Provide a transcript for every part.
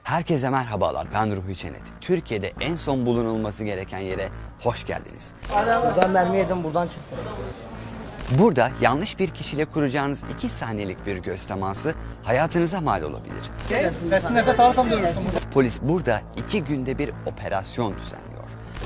Herkese merhabalar, ben Ruhi Çenet. Türkiye'de en son bulunulması gereken yere hoş geldiniz. Buradan mermi yedim, buradan çıktım. Burada yanlış bir kişiyle kuracağınız 2 saniyelik bir göz teması hayatınıza mal olabilir. Sesli nefes alırsam dövürsün. Polis burada 2 günde bir operasyon düzenliyor.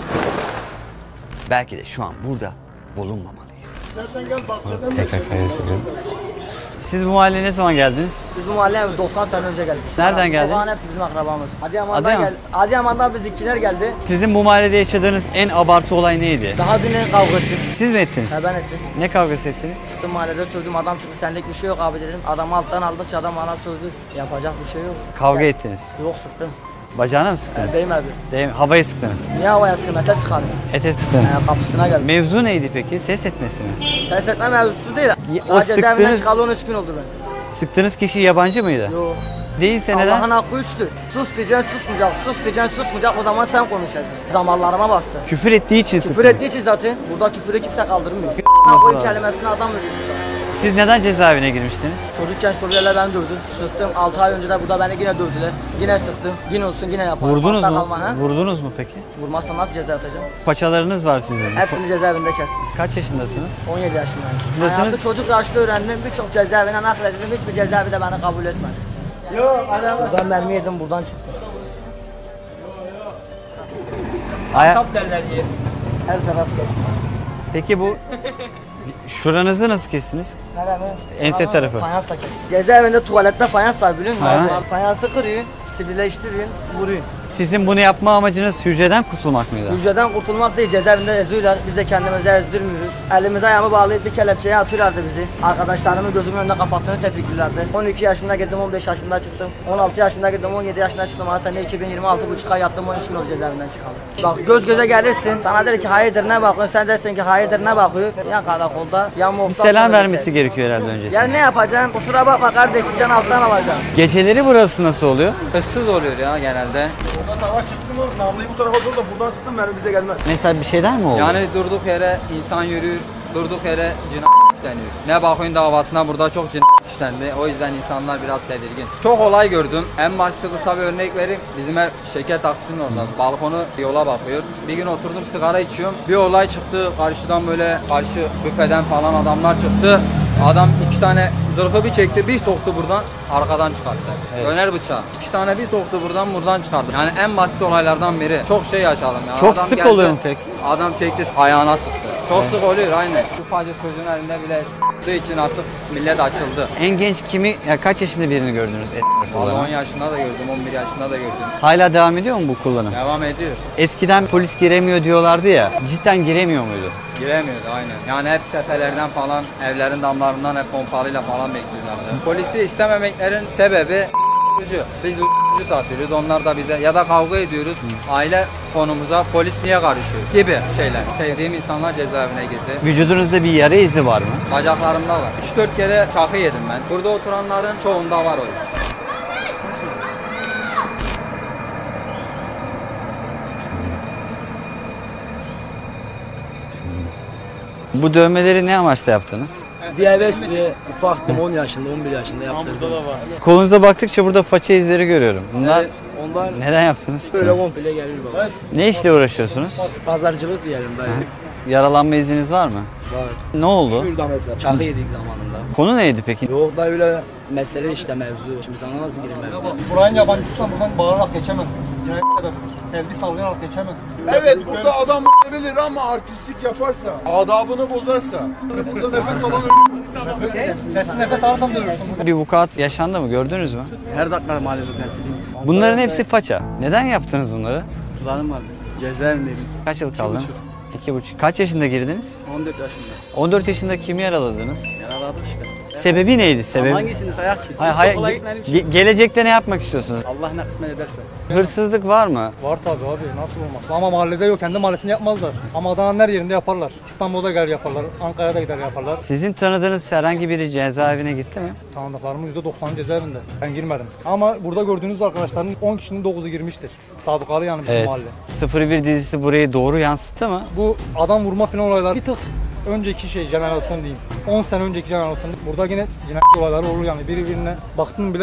Belki de şu an burada bulunmamalıyız. Tekrar kaydediyorum. Siz bu mahalleye ne zaman geldiniz? Biz bu mahalleye 90 sene önce geldik. Nereden geldiniz? Sokağın hepsi bizim akrabamız. Adıyaman'dan Adıyaman. geldi. Adıyaman'dan bizimkiler geldi. Sizin bu mahallede yaşadığınız en abartı olay neydi? Daha dün kavga ettik. Siz mi ettiniz? Ben ettim. Ne kavgası ettiniz? Çıktım mahallede sövdüm, adam çıktı senlik bir şey yok abi dedim. Adamı alttan aldıkça adam bana sövdü. Yapacak bir şey yok. Kavga ettiniz. Yok sıktım. Bacağına mı sıktınız? Değmedi. Havaya sıktınız. Niye havaya sıktım? Ete sıkardım. Ete sıktınız. Kapısına geldim. Mevzu neydi peki? Ses etmesi mi? Ses etme mevzusu değil. O Daha cezaevinden sıktığınız- çıkalı 13 gün oldu ben. Sıktığınız kişi yabancı mıydı? Yok. Değilse neden? Allah'ın hakkı üçtür. Sus diyeceksin susmayacak, sus diyeceksin susmayacak, o zaman sen konuşacaksın. Damarlarıma bastı. Küfür ettiği için Küfür sıktınız. ettiği için zaten burada küfürü kimse kaldırmıyor. Nasıl Koyun abi? kelimesini adam veriyor. Siz neden cezaevine girmiştiniz? Çocukken Suriyeliler beni dövdü, sıktım. 6 ay önce de burada beni yine dövdüler. Yine sıktım, yine olsun yine yaparım. Vurdunuz Hatta mu? kalma, ha? Vurdunuz mu peki? Vurmazsam nasıl ceza atacağım? Paçalarınız var sizin. Hepsini cezaevinde kestim. Kaç yaşındasınız? 17 yaşındayım. Nasılsınız? Hayatı çocuk yaşta öğrendim, birçok cezaevine nakledildim, hiçbir cezaevi de beni kabul etmedi. Buradan mermi yedim, buradan çıktım. Her taraf kestim. Peki bu şuranızı nasıl kestiniz? Nereye mi? Ense tarafı. Fayansla kestim. Cezaevinde tuvalette fayans var biliyor musun? Ha. Fayansı kırıyorsun, sivrileştiriyorsun, vuruyorsun. Sizin bunu yapma amacınız hücreden kurtulmak mıydı? Hücreden kurtulmak değil, cezaevinde eziyorlar. Biz de kendimizi ezdirmiyoruz. Elimize ayağımı bağlayıp bir kelepçeye atıyorlardı bizi. Arkadaşlarımın gözümün önünde kafasını tepikliyorlardı. 12 yaşında girdim, 15 yaşında çıktım. 16 yaşında girdim, 17 yaşında çıktım. Aslında 2026,5 ay yattım, 13 gün oldu cezaevinden çıkalı. Bak göz göze gelirsin, sana der ki hayırdır ne bakıyorsun, sen dersin ki hayırdır ne bakıyor. Ya karakolda, ya Bir muhtar. selam vermesi gerekiyor herhalde öncesinde. Yani ne yapacaksın? Kusura bakma kardeş, sizden alttan alacağım. Geceleri burası nasıl oluyor? Issız oluyor ya genelde. Burada savaş çıktı mı namluyu bu tarafa doğru da buradan sıktım mermi bize gelmez. Mesela bir şeyler mi oldu? Yani durduk yere insan yürür, durduk yere cinayet işleniyor. Ne bakıyorsun davasına burada çok cinayet işlendi. O yüzden insanlar biraz tedirgin. Çok olay gördüm. En başta kısa bir örnek vereyim. Bizim ev şeker taksisinin orada. Balkonu yola bakıyor. Bir gün oturdum sigara içiyorum. Bir olay çıktı. Karşıdan böyle karşı büfeden falan adamlar çıktı. Adam 2 tane zırhı bir çekti, bir soktu buradan, arkadan çıkarttı. Evet. Döner bıçağı. 2 tane bir soktu buradan çıkarttı. Yani en basit olaylardan biri. Çok şey yaşadım ya. Çok Adam sık geldi, oluyor mu peki? Adam çekti ayağına sıktı. Çok sık oluyor aynen. Ufacık çocuğun elinde bile sıktığı için artık millet açıldı. En genç kimi, ya kaç yaşında birini gördünüz? Vallahi 10 yaşında da gördüm, 11 yaşında da gördüm. Hala devam ediyor mu bu kullanım? Devam ediyor. Eskiden polis giremiyor diyorlardı ya, cidden giremiyor muydu? Giremiyordu aynen. Yani hep tepelerden falan, evlerin damlarından hep pompalıyla falan bekliyorlardı. Polisi istememeklerin sebebi biz satıyoruz, onlar da bize ya da kavga ediyoruz. Aile konumuza polis niye karışıyor gibi şeyler. Sevdiğim insanlar cezaevine girdi. Vücudunuzda bir yara izi var mı? Bacaklarımda var. 3-4 kere çakı yedim ben. Burada oturanların çoğunda var o yüz. Bu dövmeleri ne amaçla yaptınız? Bir hevesli ufaktım 10 yaşında 11 yaşında yaptım. Burada da var. Kolunuza baktıkça burada faça izleri görüyorum. Bunlar Onlar neden yaptınız? böyle komple geliyor baba. Ne işle uğraşıyorsunuz? Pazarcılık diyelim dayı. Yaralanma izniniz var mı? Var. Ne oldu? Şurada mesela çakı yedik zamanında. Konu neydi peki? Yok da öyle mesele işte mevzu. Şimdi sana nasıl gireyim mevzu? Buranın yabancısıysan buradan bağırarak geçemez. Cinayet edebilir. Tezbih sallayarak geçemez. Evet burada adam bilir ama artistlik yaparsa, adabını bozarsa, burada nefes alan Sesli nefes alırsan dövürsün. Bir vukuat yaşandı mı? Gördünüz mü? Her dakika maalesef tertiliyim. Bunların hepsi faça. Neden yaptınız bunları? Tutarım vardı. Cezaevindeydim. Kaç yıl kaldınız? 2,5. Kaç yaşında girdiniz? 14 yaşında. 14 yaşında kimi yaraladınız? Yaraladık işte. Sebebi neydi? Ama Sebebi? hangisini sayak ki? Hayır, Hiç hayır, okula gitmedim ki. gelecekte ne yapmak istiyorsunuz? Allah ne kısmet ederse. Hırsızlık var mı? Var tabi abi nasıl olmaz. Ama mahallede yok, kendi mahallesini yapmazlar. Ama Adana'nın her yerinde yaparlar. İstanbul'da gider yaparlar, Ankara'da gider yaparlar. Sizin tanıdığınız herhangi biri cezaevine gitti mi? Tanıdıklarımın %90'ı cezaevinde. Ben girmedim. Ama burada gördüğünüz arkadaşların 10 kişinin 9'u girmiştir. Sabıkalı yani bizim mahalle. 01 dizisi burayı doğru yansıttı mı? Bu adam vurma falan olaylar bir tık önceki jenerasyon diyeyim. 10 sene önceki jenerasyon. Burada yine cinayet olayları olur yani. Birbirine baktın bile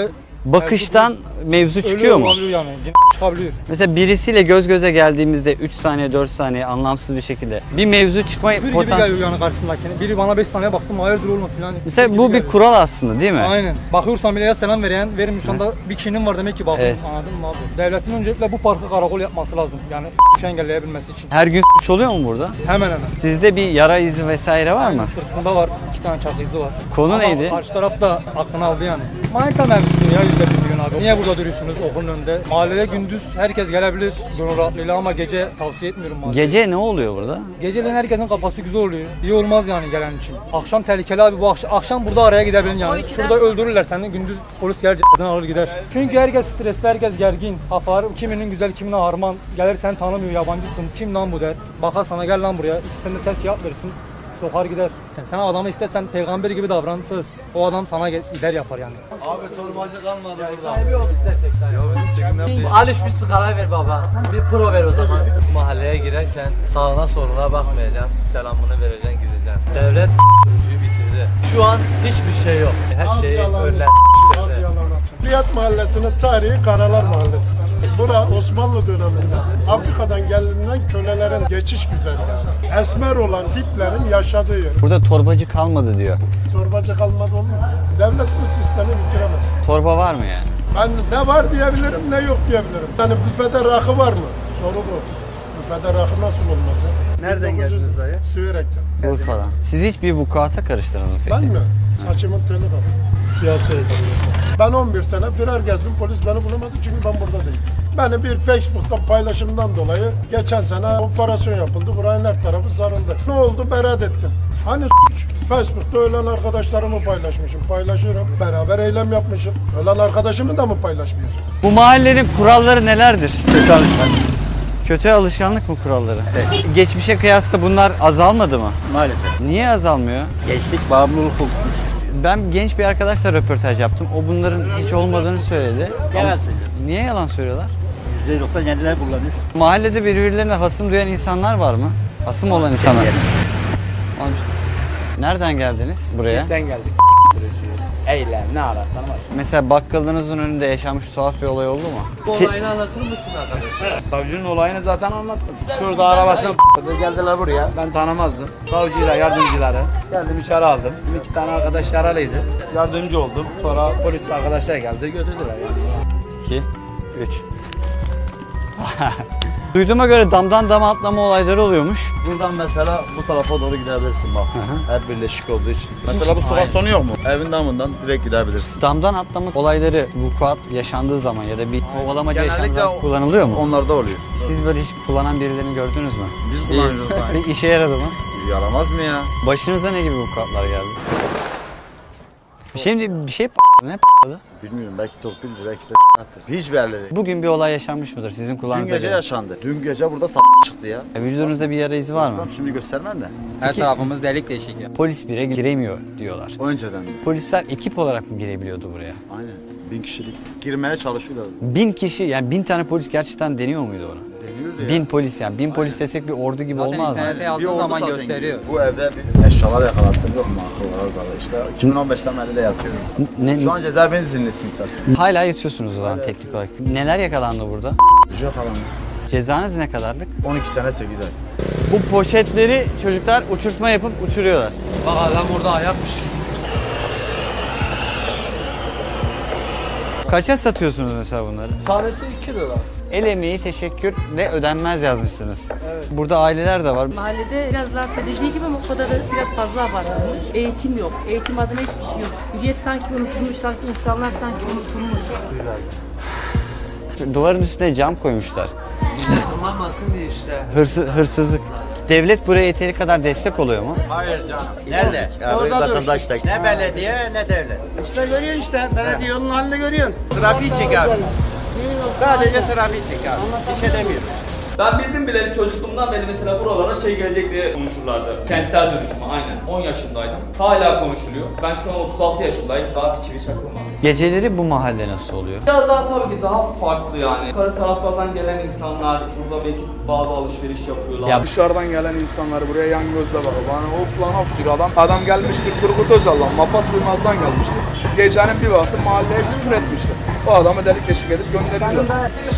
bakıştan mevzu çıkıyor mu? Olabiliyor yani. Çıkabiliyor. Mesela birisiyle göz göze geldiğimizde 3 saniye 4 saniye anlamsız bir şekilde bir mevzu çıkma Küfür gibi potansiyeli. geliyor yani karşısındakine. Biri bana 5 saniye baktım hayırdır oğlum filan. Mesela Küfür bu gibi bir geliyor. kural aslında değil mi? Aynen. Bakıyorsan bile ya selam verin şu anda bir kişinin var demek ki bakın. Evet. Anladın mı abi? Devletin öncelikle bu parkı karakol yapması lazım. Yani engelleyebilmesi için. Her gün suç oluyor mu burada? Hemen hemen. Sizde bir yara izi vesaire var mı? Sırtında var. 2 tane çakı izi var. Konu Ama neydi? Karşı taraf da aklını aldı yani. Manita mevzusu ya %1 abi. Niye burada duruyorsunuz okulun önünde? Mahallede gündüz herkes gelebilir gönül rahatlığıyla ama gece tavsiye etmiyorum mahallede. Gece ne oluyor burada? Geceleyin herkesin kafası güzel oluyor. İyi olmaz yani gelen için. Akşam tehlikeli abi bu akşam burada araya gidebilin yani. Şurada öldürürler seni gündüz polis gelir c***den alır gider. Çünkü herkes stresli, herkes gergin. Kafalar kiminin güzel kimine harman. Gelir seni tanımıyor yabancısın. Kim lan bu der. Bakar sana gel lan buraya. İkisini de ters cevap verirsin. Sokar gider. Yani sen adamı istersen peygamber gibi davranırsınız. O adam sana gider yapar yani. Alış bir sigara ver baba. Bir pro ver o zaman. Mahalleye girerken sağına soluna bakmayacaksın. Selamını vereceksin gideceksin. Devlet kurucuyu bitirdi. Şu an hiçbir şey yok. Her şeyi önler. Riyad Mahallesi'nin tarihi Karalar Mahallesi. Bura Osmanlı döneminde Afrika'dan gelinen kölelerin geçiş güzergahı. Esmer olan tiplerin yaşadığı yer. Burada torbacı kalmadı diyor. Torbacı kalmadı olur mu? Devlet bu sistemi bitiremez. Torba var mı yani? Ben ne var diyebilirim ne yok diyebilirim. Yani büfede rakı var mı? Soru bu. Büfede rakı nasıl olmaz ya? Nereden geldiniz dayı? Siverek'ten. Urfa'dan. Siz hiç bir vukuata karıştınız mı peki? Ben mi? Saçımın teli var. Siyasi Ben 11 sene firar gezdim. Polis beni bulamadı çünkü ben burada değilim. Beni bir Facebook'tan paylaşımdan dolayı geçen sene operasyon yapıldı. Buranın her tarafı sarıldı. Ne oldu? Beraat ettim. Hani suç? Facebook'ta ölen arkadaşlarımı paylaşmışım. Paylaşıyorum. Beraber eylem yapmışım. Ölen arkadaşımı da mı paylaşmayacağım? Bu mahallenin kuralları nelerdir? Kötü alışkanlık mı kuralları? Geçmişe kıyasla bunlar azalmadı mı? Maalesef. Niye azalmıyor? Gençlik bağımlılık hukuku. Ben genç bir arkadaşla röportaj yaptım. O bunların hiç olmadığını söyledi. Yalan Ama söylüyor. niye yalan söylüyorlar? %97'ler kullanıyor. Mahallede birbirlerine hasım duyan insanlar var mı? Hasım olan insanlar. Nereden geldiniz buraya? geldik. Eylem ne ararsan var. Mesela bakkalınızın önünde yaşanmış tuhaf bir olay oldu mu? Bu olayını anlatır mısın arkadaşlar? Savcının olayını zaten anlattım. Şurada arabasına geldiler buraya. Ben tanımazdım. Savcıyla yardımcıları. Geldim içeri aldım. 2 tane arkadaş yaralıydı. Yardımcı oldum. Sonra polis arkadaşlar geldi götürdüler yani. 2, 3. Duyduğuma göre damdan dama atlama olayları oluyormuş. Buradan mesela bu tarafa doğru gidebilirsin bak. Her birleşik olduğu için. Mesela bu sokak sonu yok mu? Evin damından direkt gidebilirsin. Damdan atlama olayları vukuat yaşandığı zaman ya da bir kovalamaca yaşandığı Genellikle zaman kullanılıyor mu? Onlarda oluyor. Siz böyle hiç kullanan birilerini gördünüz mü? Biz kullanıyoruz. Bir işe yaradı mı? Yaramaz mı ya? Başınıza ne gibi vukuatlar geldi? Şimdi bir şey ne patladı? Bilmiyorum belki torpildir belki de hiç belli değil. Bugün bir olay yaşanmış mıdır sizin Dün kulağınıza gece gelen? yaşandı. Dün gece burada çıktı ya. Vücudunuzda bir yara izi var mı? Tamam şimdi göstermem de. Her tarafımız delik deşik ya. Polis bire giremiyor diyorlar. Önceden de. Polisler ekip olarak mı girebiliyordu buraya? Aynen. 1000 kişilik girmeye çalışıyorlar. 1000 kişi yani 1000 tane polis gerçekten deniyor muydu onu? Deniyordu ya. 1000 polis yani 1000 polis desek bir ordu gibi Zaten olmaz mı? internete Bir yazdığın ordu zaman zaten gösteriyor. Bu evde bir eşyalar yakalattım yok mu? Akıllar işte 2015'ten beri de yatıyorum. Ne, Şu an cezaevine izinlisiyim zaten. hala yatıyorsunuz o zaman teknik olarak. Neler yakalandı burada? Ücret falan. Cezanız ne kadarlık? 12 sene 8 ay. Bu poşetleri çocuklar uçurtma yapıp uçuruyorlar. Bak adam burada ayakmış. Kaça satıyorsunuz mesela bunları? Tanesi 2 lira. El emeği teşekkürle ödenmez yazmışsınız. Burada aileler de var. Mahallede biraz daha söylediği gibi ama o kadar da biraz fazla abartılmış. Eğitim yok. Eğitim adına hiçbir şey yok. Hürriyet sanki unutulmuş, sanki insanlar sanki unutulmuş. Duvarın üstüne cam koymuşlar. Kullanmasın diye işte. Hırsızlık. Devlet buraya yeteri kadar destek oluyor mu? Hayır canım. Nerede? Vatandaş da. Ne belediye ne devlet. İşte görüyorsun işte. Belediye yolun halini görüyorsun. Trafiği çek abi. Sadece trafiği çek abi. Bir şey demiyorum. Ben bildim bileli çocukluğumdan beri mesela buralara şey gelecek diye konuşurlardı. Kentsel dönüşümü aynen. 10 yaşındaydım. Hala konuşuluyor. Ben şu an 36 yaşındayım. Daha bir çivi çakılmadım. Geceleri bu mahalle nasıl oluyor? Biraz daha tabii ki daha farklı yani. Yukarı taraflardan gelen insanlar burada belki bazı alışveriş yapıyorlar. Ya Dışarıdan gelen insanlar buraya yan gözle bakıyor. Bana of lan of diyor adam. Adam gelmiştir Turgut Özal'dan, Mafa Sığmaz'dan gelmiştir. Gecenin bir vakti mahalleye küfür etmiştir. O adamı delik deşik edip gönderiyor.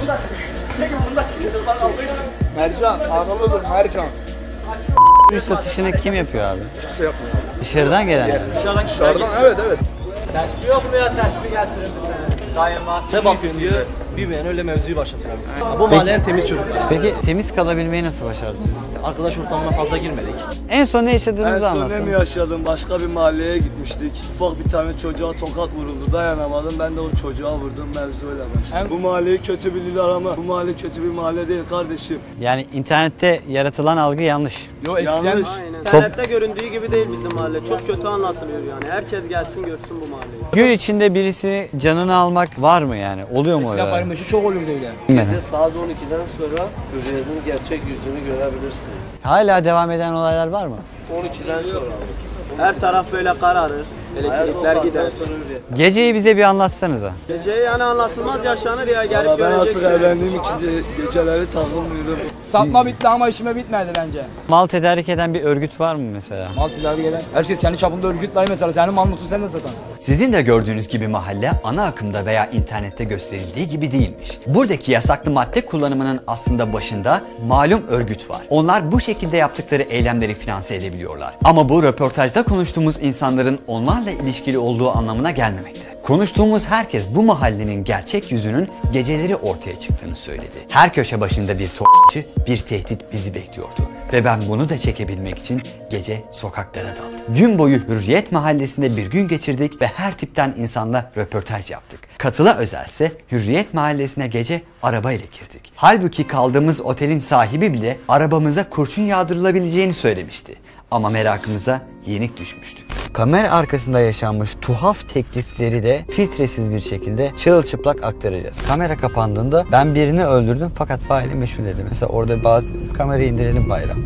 Mercan, ağırlıdır Mercan. Uyuşturucu satışını kim yapıyor abi? Kimse yapmıyor. Dışarıdan gelenler. Dışarıdan evet. Teşbih yok mu ya? Teşbih getirin bir tane. Daima. Ne bakıyorsun diyor. Bir beğen öyle mevzuyu başlatıyor abi. Bu mahallenin temiz çocuklar. Peki temiz kalabilmeyi nasıl başardınız? Arkadaş ortamına fazla girmedik. En son ne yaşadığınızı En son anlatsın. ne mi yaşadım? Başka bir mahalleye gitmiştik. Ufak bir tane çocuğa tokat vuruldu. Dayanamadım. Ben de o çocuğa vurdum. Mevzu öyle başladı. Bu mahalleyi kötü bilirler ama bu mahalle kötü bir mahalle değil kardeşim. Yani internette yaratılan algı yanlış. Yanlış. İnternette göründüğü gibi değil bizim mahalle. Çok kötü anlatılıyor yani. Herkes gelsin görsün bu mahalleyi. Gün içinde birisi canını almak var mı yani? Oluyor mu öyle? Şu çok olurdu öyle. Gece saat 12'den sonra Hürriyet'in gerçek yüzünü görebilirsiniz. Hala devam eden olaylar var mı? 12'den sonra. Her taraf böyle kararır. Elektrikler gider. Geceyi bize bir anlatsanıza. Gece yani anlatılmaz yaşanır ya. Gelip Valla ben artık göreceksiniz. evlendiğim için geceleri takılmıyorum. Satma bitti ama işime bitmedi bence. Mal tedarik eden bir örgüt var mı mesela? Mal ticareti gelen. Herkes kendi çapında örgütler mesela. Senin mal mutlu sen de satan. Sizin de gördüğünüz gibi mahalle ana akımda veya internette gösterildiği gibi değilmiş. Buradaki yasaklı madde kullanımının aslında başında malum örgüt var. Onlar bu şekilde yaptıkları eylemleri finanse edebiliyorlar. Ama bu röportajda konuştuğumuz insanların onlarla ilişkili olduğu anlamına gelmemekte. Konuştuğumuz herkes bu mahallenin gerçek yüzünün geceleri ortaya çıktığını söyledi. Her köşe başında bir topçu, bir tehdit bizi bekliyordu. Ve ben bunu da çekebilmek için gece sokaklara daldım. Gün boyu Hürriyet Mahallesi'nde bir gün geçirdik ve her tipten insanla röportaj yaptık. Katıla özelse Hürriyet Mahallesi'ne gece arabayla girdik. Halbuki kaldığımız otelin sahibi bile arabamıza kurşun yağdırılabileceğini söylemişti. Ama merakımıza yenik düşmüştü. Kamera arkasında yaşanmış tuhaf teklifleri de filtresiz bir şekilde çırılçıplak aktaracağız. Kamera kapandığında ben birini öldürdüm fakat faili meşhur dedi. Mesela orada bazı kamerayı indirelim bayram.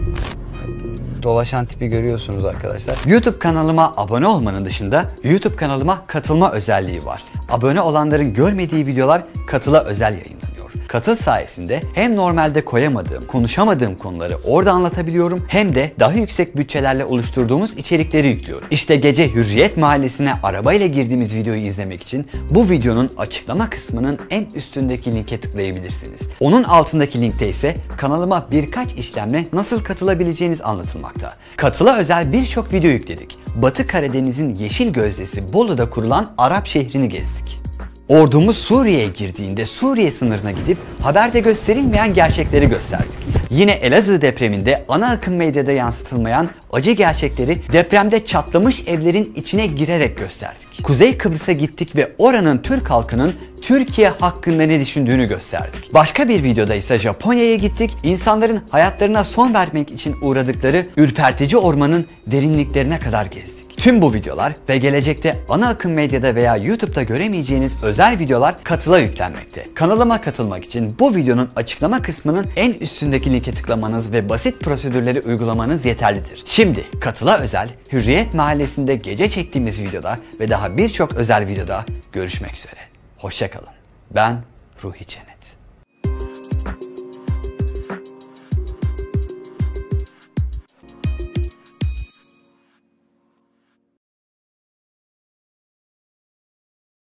Dolaşan tipi görüyorsunuz arkadaşlar. YouTube kanalıma abone olmanın dışında YouTube kanalıma katılma özelliği var. Abone olanların görmediği videolar katıla özel yayınlanıyor. Katıl sayesinde hem normalde koyamadığım, konuşamadığım konuları orada anlatabiliyorum hem de daha yüksek bütçelerle oluşturduğumuz içerikleri yüklüyorum. İşte gece Hürriyet Mahallesi'ne arabayla girdiğimiz videoyu izlemek için bu videonun açıklama kısmının en üstündeki linke tıklayabilirsiniz. Onun altındaki linkte ise kanalıma birkaç işlemle nasıl katılabileceğiniz anlatılmakta. Katıla özel birçok video yükledik. Batı Karadeniz'in yeşil gözdesi Bolu'da kurulan Arap şehrini gezdik. Ordumuz Suriye'ye girdiğinde Suriye sınırına gidip haberde gösterilmeyen gerçekleri gösterdik. Yine Elazığ depreminde ana akım medyada yansıtılmayan acı gerçekleri depremde çatlamış evlerin içine girerek gösterdik. Kuzey Kıbrıs'a gittik ve oranın Türk halkının Türkiye hakkında ne düşündüğünü gösterdik. Başka bir videoda ise Japonya'ya gittik. İnsanların hayatlarına son vermek için uğradıkları ürpertici ormanın derinliklerine kadar gezdik. Tüm bu videolar ve gelecekte ana akım medyada veya YouTube'da göremeyeceğiniz özel videolar Katıla yüklenmekte. Kanalıma katılmak için bu videonun açıklama kısmının en üstündeki linke tıklamanız ve basit prosedürleri uygulamanız yeterlidir. Şimdi Katıla özel Hürriyet Mahallesi'nde gece çektiğimiz videoda ve daha birçok özel videoda görüşmek üzere. Hoşça kalın. Ben Ruhi Cennet.